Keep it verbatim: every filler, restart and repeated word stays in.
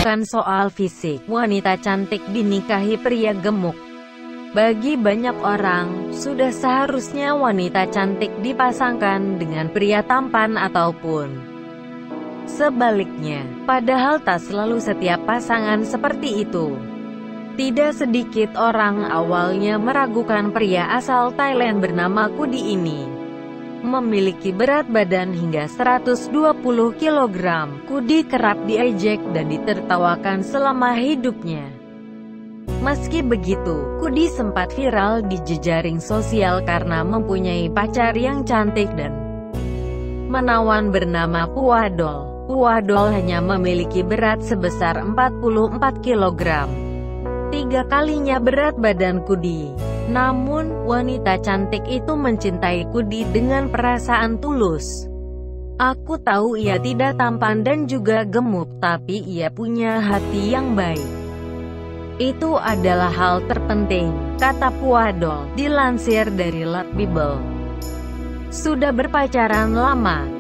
bukan soal fisik. Wanita cantik dinikahi pria gemuk. Bagi banyak orang, sudah seharusnya wanita cantik dipasangkan dengan pria tampan ataupun sebaliknya. Padahal tak selalu setiap pasangan seperti itu. Tidak sedikit orang awalnya meragukan pria asal Thailand bernama Kudi ini. Memiliki berat badan hingga seratus dua puluh kilogram, Kudi kerap diejek dan ditertawakan selama hidupnya. Meski begitu, Kudi sempat viral di jejaring sosial karena mempunyai pacar yang cantik dan menawan bernama Puadol. Puadol hanya memiliki berat sebesar empat puluh empat kilogram. Tiga kalinya berat badan Kudi. Namun, wanita cantik itu mencintai Kudi dengan perasaan tulus. Aku tahu ia tidak tampan dan juga gemuk, tapi ia punya hati yang baik. Itu adalah hal terpenting, kata Puadol, dilansir dari Lat Bible. Sudah berpacaran lama,